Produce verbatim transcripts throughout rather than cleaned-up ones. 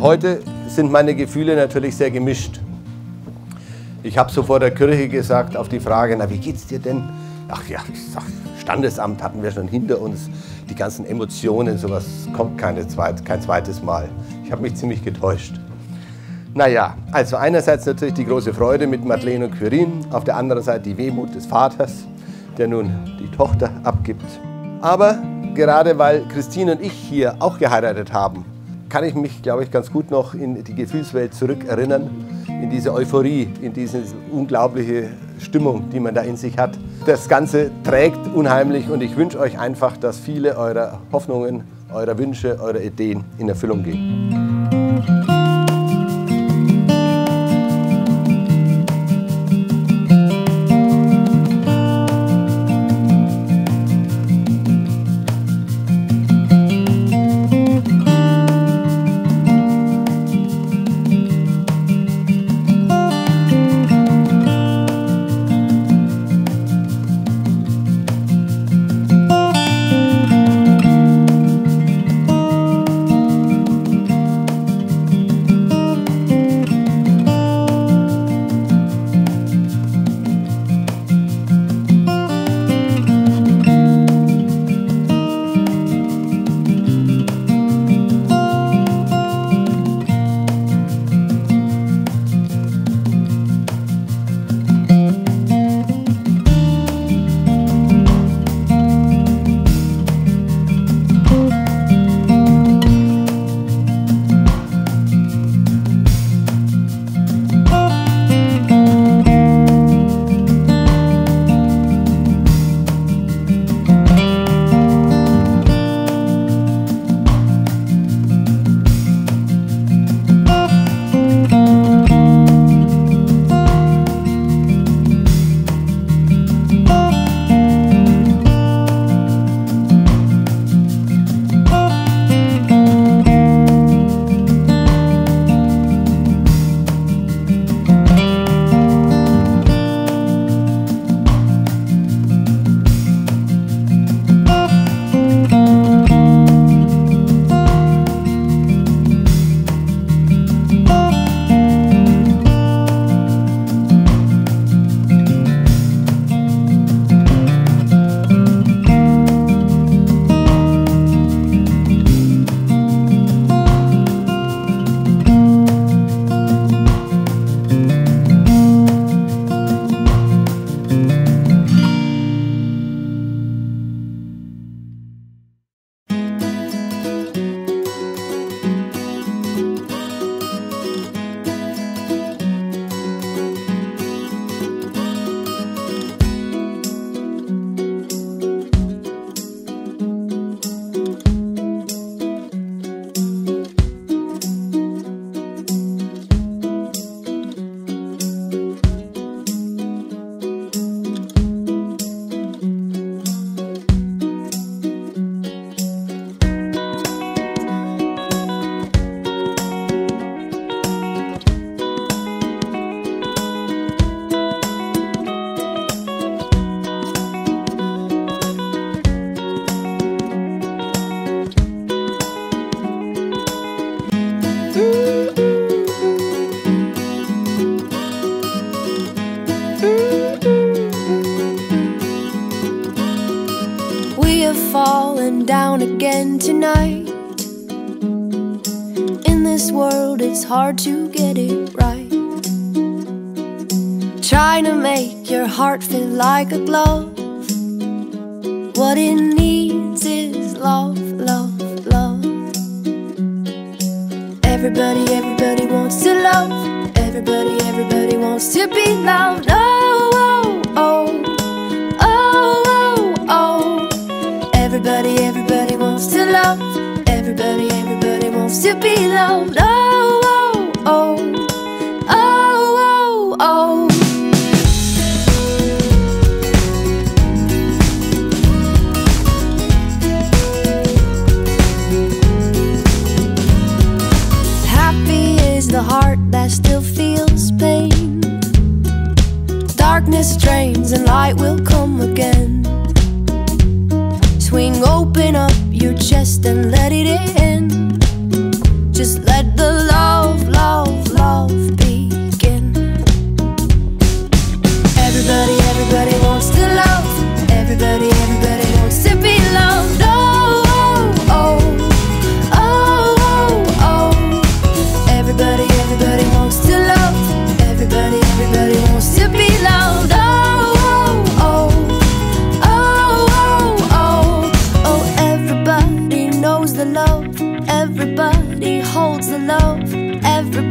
Heute sind meine Gefühle natürlich sehr gemischt. Ich habe so vor der Kirche gesagt auf die Frage, na wie geht's dir denn? Ach ja, ich sag, Standesamt hatten wir schon hinter uns. Die ganzen Emotionen, sowas kommt keine zweit, kein zweites Mal. Ich habe mich ziemlich getäuscht. Naja, also einerseits natürlich die große Freude mit Madeleine und Quirin, auf der anderen Seite die Wehmut des Vaters, der nun die Tochter abgibt. Aber gerade weil Christine und ich hier auch geheiratet haben, kann ich mich, glaube ich, ganz gut noch in die Gefühlswelt zurückerinnern, in diese Euphorie, in diese unglaubliche Stimmung, die man da in sich hat. Das Ganze trägt unheimlich und ich wünsche euch einfach, dass viele eurer Hoffnungen, eurer Wünsche, eurer Ideen in Erfüllung gehen. Falling down again tonight. In this world it's hard to get it right. Trying to make your heart feel like a glove. What it needs is love, love, love. Everybody, everybody wants to love. Everybody, everybody wants to be loved. Oh, oh, oh. Everybody, everybody wants to love. Everybody, everybody wants to be loved. Oh, oh, oh. Oh, oh, oh. Happy is the heart that still feels pain. Darkness drains and light will come again. Swing open up your chest and let it in. Just let the love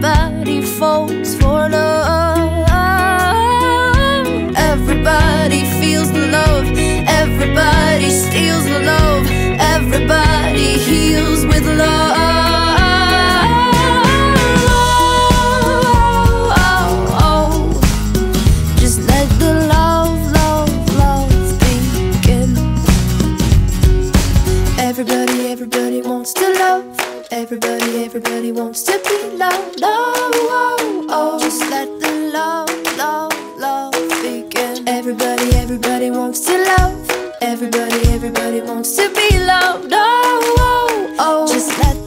everybody falls for love. Everybody feels the love, everybody steals the love, everybody heals with love. Everybody, everybody wants to love. Everybody, everybody wants to be loved. Oh, oh, oh. Just let the love, love, love begin. Everybody, everybody wants to love. Everybody, everybody wants to be loved. Oh, oh, oh. Just let